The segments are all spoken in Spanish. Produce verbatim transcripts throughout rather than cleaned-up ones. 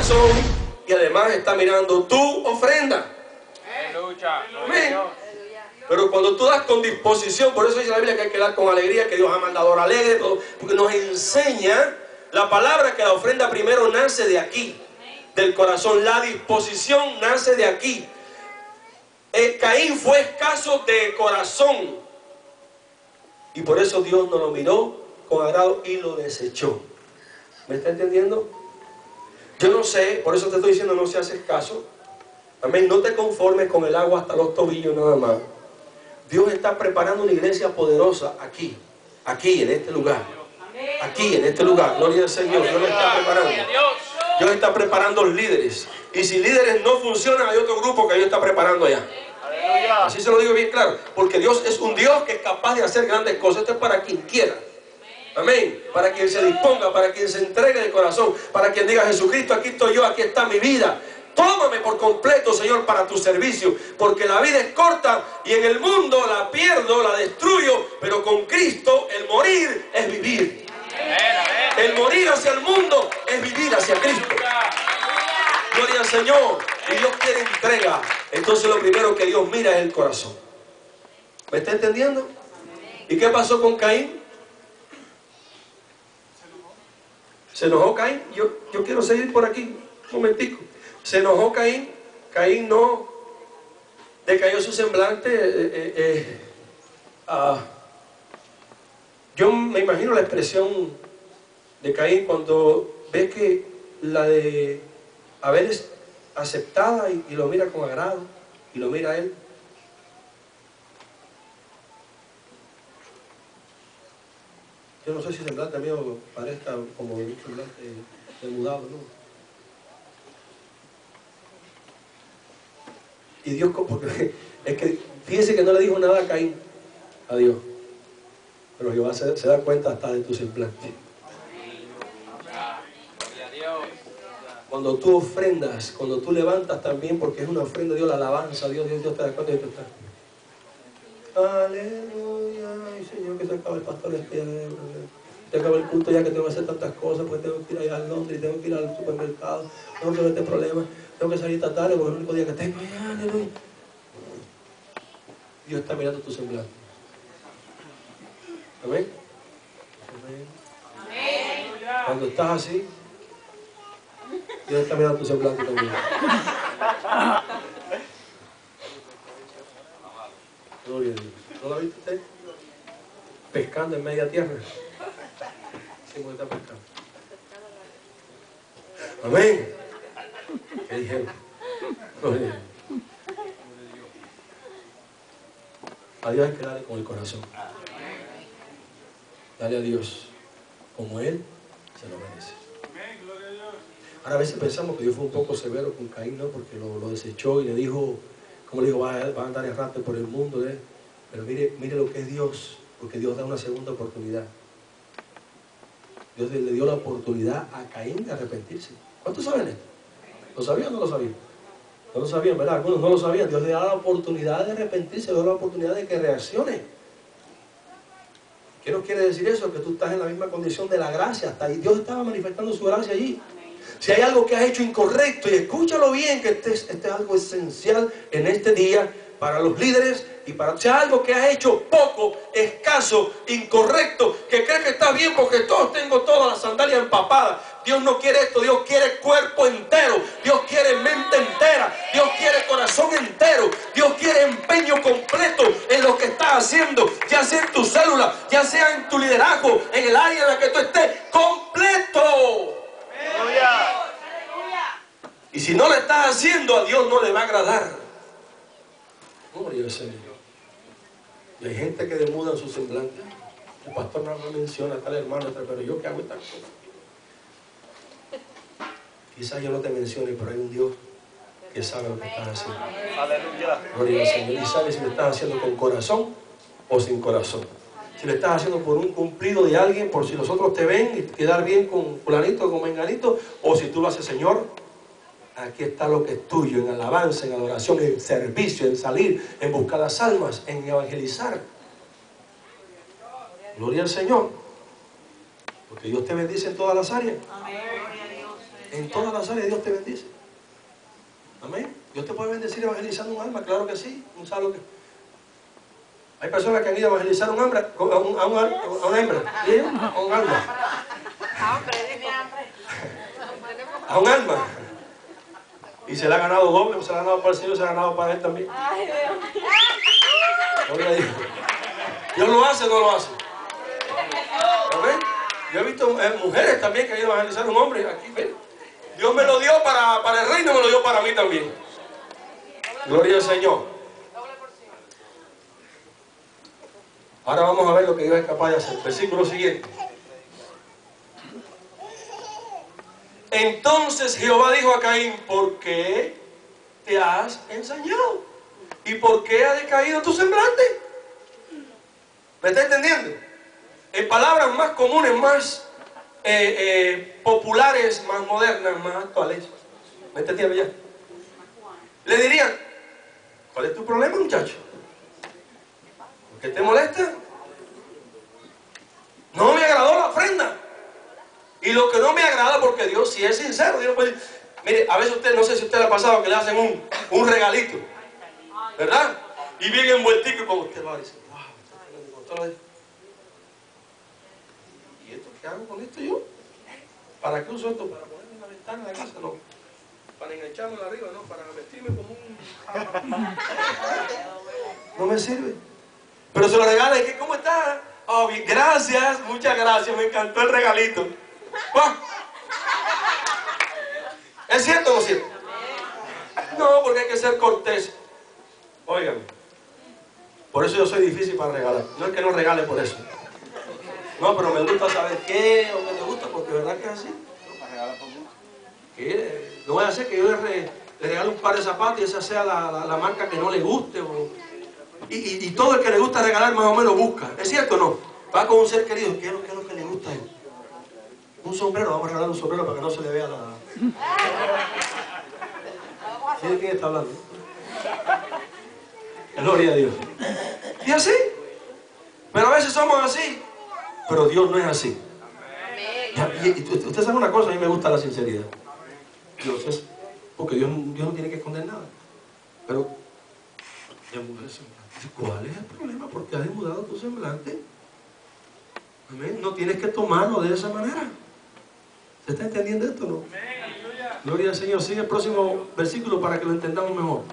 corazón y además está mirando tu ofrenda. Amén. Pero cuando tú das con disposición, por eso dice la Biblia que hay que dar con alegría, que Dios ha mandado alegre, todo, porque nos enseña la palabra que la ofrenda primero nace de aquí, del corazón. La disposición nace de aquí. El Caín fue escaso de corazón y por eso Dios no lo miró con agrado y lo desechó. ¿Me está entendiendo? Yo no sé, por eso te estoy diciendo, no se hace caso. Amén. No te conformes con el agua hasta los tobillos nada más. Dios está preparando una iglesia poderosa aquí, aquí en este lugar. Aquí en este lugar, gloria al Señor. Dios lo está preparando. Dios está preparando líderes. Y si líderes no funcionan, hay otro grupo que Dios está preparando allá. Así se lo digo bien claro. Porque Dios es un Dios que es capaz de hacer grandes cosas. Esto es para quien quiera. Amén. Para quien se disponga, para quien se entregue de corazón, para quien diga: Jesucristo, aquí estoy yo, aquí está mi vida. Tómame por completo, Señor, para tu servicio. Porque la vida es corta y en el mundo la pierdo, la destruyo. Pero con Cristo el morir es vivir. El morir hacia el mundo es vivir hacia Cristo. Gloria al Señor. Y Dios quiere entrega. Entonces lo primero que Dios mira es el corazón. ¿Me está entendiendo? ¿Y qué pasó con Caín? ¿Se enojó Caín? Yo, yo quiero seguir por aquí un momentico. ¿Se enojó Caín? Caín no decayó su semblante. Eh, eh, eh, uh, yo me imagino la expresión de Caín cuando ve que la de Abel es aceptada y, y lo mira con agrado y lo mira a él. Yo no sé si el semblante mío parezca como un semblante demudado, ¿no? Y Dios, porque es que fíjese que no le dijo nada a Caín, a Dios, pero Jehová se, se da cuenta hasta de tu semblante. Cuando tú ofrendas, cuando tú levantas también, porque es una ofrenda a Dios, la alabanza a Dios, Dios, Dios te da cuenta de tu estás. Aleluya, ay Señor, que se acaba el pastor este, se acaba el culto ya, que tengo que hacer tantas cosas, porque tengo que ir allá al Londres, tengo que ir al supermercado, tengo que ver este problema, tengo que salir esta tarde porque es el único día que tengo. Ay, aleluya. Dios está mirando tu semblante. Amén. Amén. Cuando estás así, Dios está mirando tu semblante también. Gloria a Dios. ¿No la viste usted? Pescando en media tierra. Sí, como está pescando. Amén. ¿Qué dijeron? Gloria a Dios. A Dios hay que darle con el corazón. Dale a Dios como Él se lo merece. Ahora a veces pensamos que Dios fue un poco severo con Caín, ¿no? Porque lo, lo desechó y le dijo, como le dijo, va a, va a andar errante por el mundo, ¿eh? Pero mire, mire lo que es Dios, porque Dios da una segunda oportunidad. Dios le dio la oportunidad a Caín de arrepentirse. ¿Cuántos saben esto? ¿Lo sabían o no lo sabían? No lo sabían, ¿verdad? Algunos no lo sabían. Dios le da la oportunidad de arrepentirse, le da la oportunidad de que reaccione. ¿Qué nos quiere decir eso? Que tú estás en la misma condición de la gracia. Hasta ahí Dios estaba manifestando su gracia allí. Si hay algo que has hecho incorrecto, y escúchalo bien, que este es, este es algo esencial en este día para los líderes y para... Si hay algo que has hecho poco, escaso, incorrecto, que crees que está bien porque todos tengo todas las sandalias empapadas. Dios no quiere esto, Dios quiere cuerpo entero, Dios quiere mente entera, Dios quiere corazón entero, Dios quiere empeño completo en lo que estás haciendo, ya sea en tu célula, ya sea en tu liderazgo, en el área en la que tú estés, completo. Y si no lo estás haciendo, a Dios no le va a agradar. Gloria al Señor. Y hay gente que demuda su semblante. El pastor no me menciona tal hermano, pero yo que hago esta cosa. Quizás yo no te mencione, pero hay un Dios que sabe lo que estás haciendo. Aleluya. Gloria al Señor. Y sabe si lo estás haciendo con corazón o sin corazón. Si lo estás haciendo por un cumplido de alguien, por si los otros te ven y quedar bien con fulanito, con menganito, o si tú lo haces, Señor, aquí está lo que es tuyo, en alabanza, en adoración, en servicio, en salir, en buscar las almas, en evangelizar. Gloria al Señor. Porque Dios te bendice en todas las áreas. En todas las áreas Dios te bendice. Amén. Dios te puede bendecir evangelizando un alma, claro que sí. ¿No sabe lo que? Hay personas que han ido a evangelizar un hambre, a, un, a, un, a una hembra, ¿sí? A un alma. A un alma. Y se le ha ganado doble, se le ha ganado para el Señor, se le ha ganado para él también. Gloria a Dios. ¿Dios lo hace o no lo hace? ¿Amén? Yo he visto eh, mujeres también que han ido a evangelizar un hombre. Aquí, ven. Dios me lo dio para, para el reino, me lo dio para mí también. Gloria al Señor. Ahora vamos a ver lo que Dios es capaz de hacer. Versículo siguiente. Entonces Jehová dijo a Caín: ¿por qué te has ensañado? ¿Y por qué ha decaído tu semblante? ¿Me está entendiendo? En palabras más comunes, más eh, eh, populares, más modernas, más actuales. ¿Me está entendiendo ya? Le dirían: ¿cuál es tu problema, muchacho? ¿Por qué te molesta? No me agradó la ofrenda. Y lo que no me agrada, porque Dios, si es sincero, Dios puede decir, mire, a veces usted, no sé si usted le ha pasado que le hacen un, un regalito, ¿verdad? Y bien envueltico, y cuando usted va y dice, wow, ¿y esto qué hago con esto yo? ¿Para qué uso esto? ¿Para ponerme en la ventana de la casa? No. Para engancharme arriba, no. Para vestirme como un... No me sirve. Pero se lo regala y que, ¿cómo está? Oh, bien, gracias, muchas gracias, me encantó el regalito. ¿Ah? ¿Es cierto o no es cierto? No, porque hay que ser cortés. Óigame, por eso yo soy difícil para regalar. No es que no regale por eso. No, pero me gusta saber qué o qué te gusta, porque de verdad que es así. ¿Qué? No voy a hacer que yo le, re, le regale un par de zapatos y esa sea la, la, la marca que no le guste. O, y, y, y todo el que le gusta regalar más o menos busca. ¿Es cierto o no? Va con un ser querido. ¿Qué es lo, qué es lo que le gusta a él? Un sombrero. Vamos a regalar un sombrero para que no se le vea la... ¿Sí de quién está hablando? Gloria a Dios. Y así. Pero a veces somos así. Pero Dios no es así. Y, y, y usted sabe una cosa, a mí me gusta la sinceridad. Dios es... Porque Dios, Dios no tiene que esconder nada. Pero... ¿cuál es el problema? ¿Por qué has demudado tu semblante? Amén. No tienes que tomarlo de esa manera. ¿Se está entendiendo esto o no? Gloria al Señor. Sigue el próximo versículo para que lo entendamos mejor.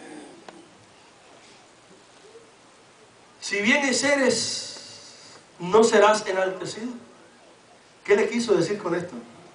Si vienes eres, no serás enaltecido. ¿Qué le quiso decir con esto?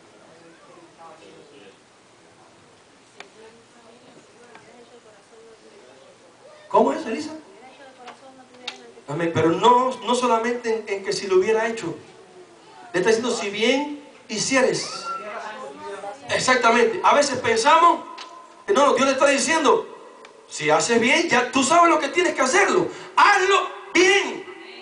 ¿Cómo es, Elisa? Amén. Pero no, no solamente en, en que si lo hubiera hecho. Le está diciendo, si bien hicieres. Exactamente. A veces pensamos, no, Dios le está diciendo, si haces bien, ya tú sabes lo que tienes que hacerlo. Hazlo bien.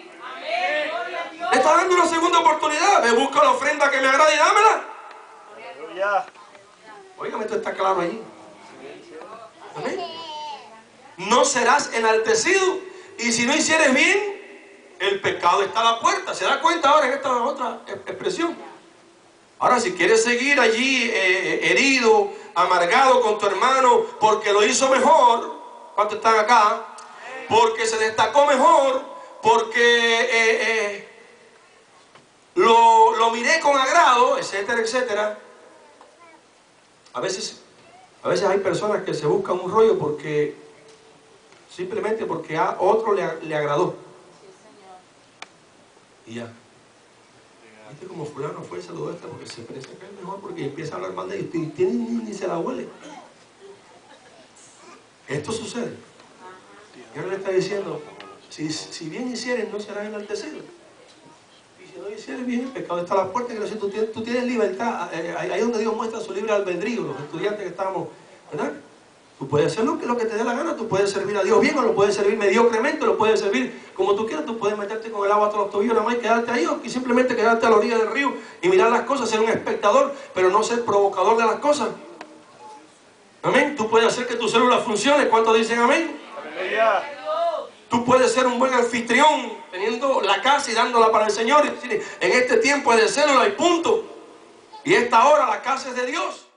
Le está dando una segunda oportunidad. Me busca la ofrenda que me agrade y dámela. Óigame, esto está claro allí. Amén. No serás enaltecido. Y si no hicieres bien, el pecado está a la puerta. ¿Se da cuenta ahora en esta otra expresión? Ahora, si quieres seguir allí eh, herido, amargado con tu hermano, porque lo hizo mejor, ¿cuántos están acá? Porque se destacó mejor, porque eh, eh, lo, lo miré con agrado, etcétera, etcétera. A veces, a veces hay personas que se buscan un rollo porque simplemente porque a otro le, le agradó. Y ya. Viste como fulano fue y saludó a esta porque se parece que es mejor, porque empieza a hablar mal de ellos y tiene, ni, ni se la huele. Esto sucede. Y ahora le está diciendo, si, si bien hicieres no serás enaltecido. Y si no hicieres bien, el pecado está a la puerta. Que tú, tienes, tú tienes libertad. Ahí es donde Dios muestra su libre albedrío. Los estudiantes que estamos, ¿verdad? Tú puedes hacer lo que, lo que te dé la gana. Tú puedes servir a Dios bien, o lo puedes servir mediocremente, lo puedes servir como tú quieras. Tú puedes meterte con el agua hasta los tobillos, nada más y quedarte ahí, o simplemente quedarte a la orilla del río y mirar las cosas, ser un espectador, pero no ser provocador de las cosas. Amén. Tú puedes hacer que tu célula funcione. ¿Cuántos dicen amén? Aleluya. Tú puedes ser un buen anfitrión, teniendo la casa y dándola para el Señor. Y decir, en este tiempo es de célula y punto. Y esta hora la casa es de Dios.